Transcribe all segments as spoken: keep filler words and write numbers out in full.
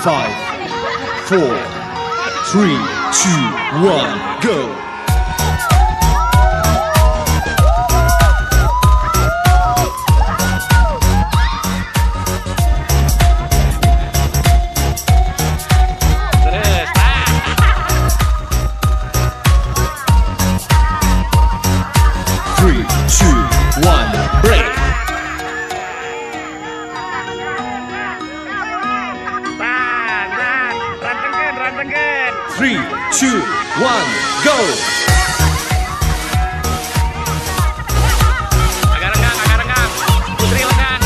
Five, four, three, two, one, go. Three, two, one, break. Three, two, one, go. Agak renggang, agak renggang. Putri renggang.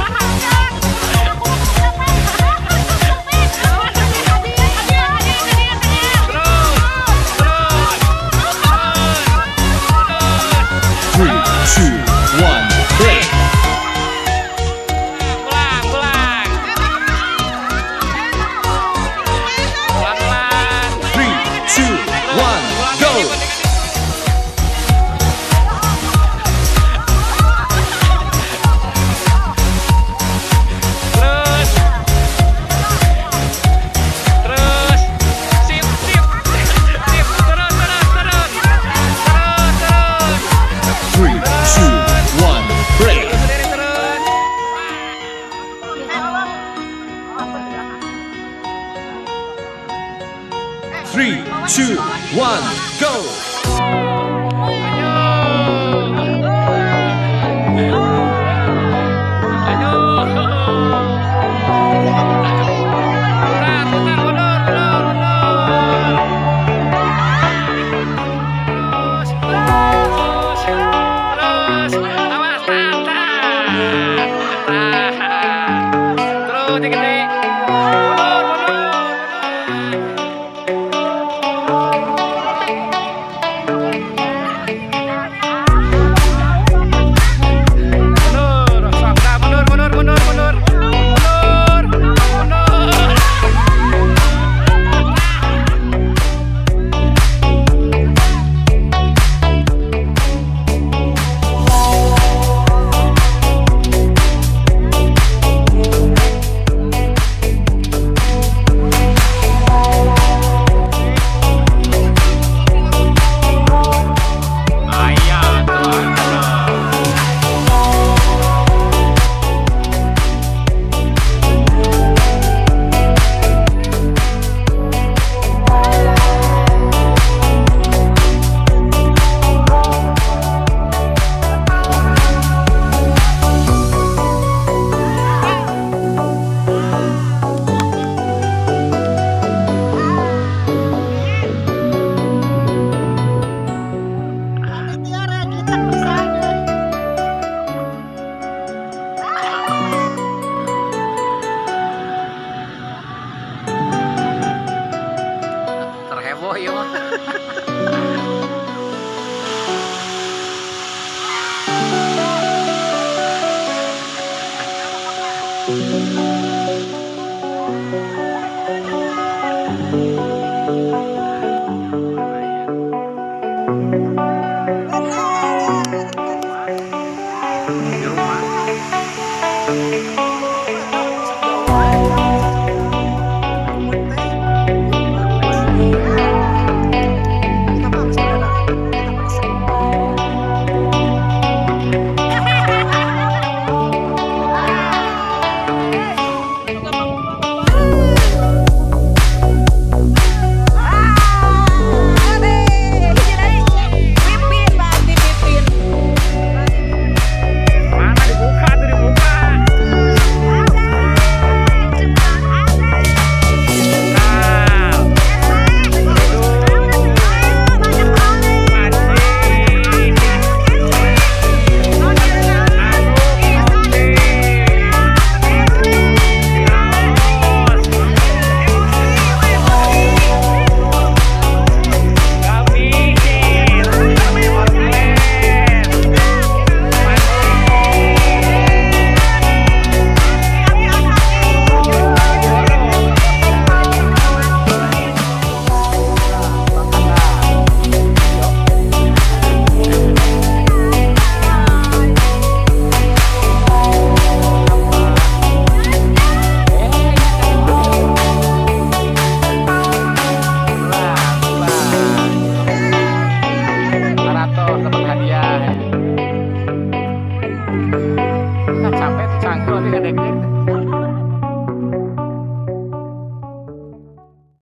Three, two, one, break. Pulang, pulang. Pelan-pelan. Three, two, one, go. Terus. Terus. Sip, sip. Sip, terus, terus, terus. Terus, terus. Three, two, one, break. Terus, terus. Three, two, one, go. Terheboh ya mah. gitu.